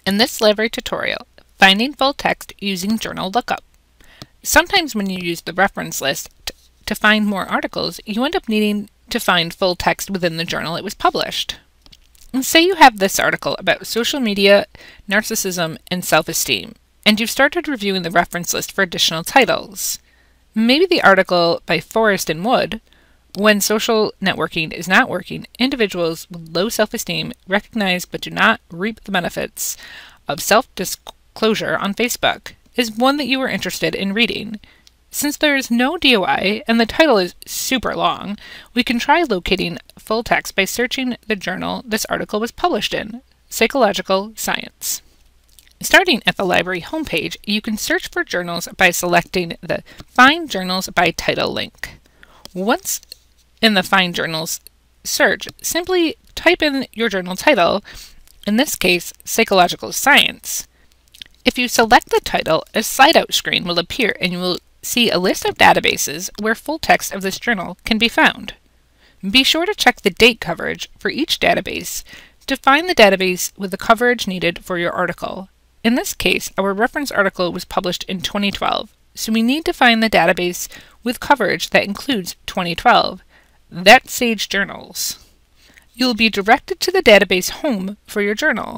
In this Lavery tutorial, finding full text using journal lookup. Sometimes when you use the reference list to find more articles, you end up needing to find full text within the journal it was published. And say you have this article about social media, narcissism, and self-esteem, and you've started reviewing the reference list for additional titles. Maybe the article by Forrest and Wood, "When Social Networking is Not Working, Individuals with Low Self-Esteem Recognize but Do Not Reap the Benefits of Self-Disclosure on Facebook," is one that you are interested in reading. Since there is no DOI and the title is super long, we can try locating full text by searching the journal this article was published in, Psychological Science. Starting at the Lavery homepage, you can search for journals by selecting the Find Journals by Title link. Once in the Find Journals search, simply type in your journal title, in this case, Psychological Science. If you select the title, a slide-out screen will appear and you will see a list of databases where full text of this journal can be found. Be sure to check the date coverage for each database to find the database with the coverage needed for your article. In this case, our reference article was published in 2012, so we need to find the database with coverage that includes 2012. That's Sage Journals. You'll be directed to the database home for your journal.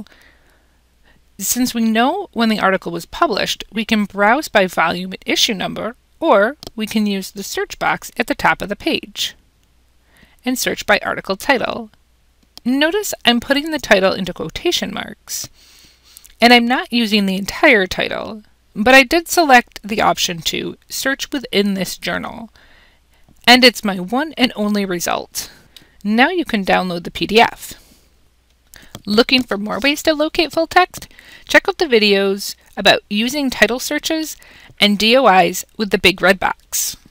Since we know when the article was published, we can browse by volume and issue number, or we can use the search box at the top of the page and search by article title. Notice I'm putting the title into quotation marks, and I'm not using the entire title, but I did select the option to search within this journal, and it's my one and only result. Now you can download the PDF. Looking for more ways to locate full text? Check out the videos about using title searches and DOIs with the big red box.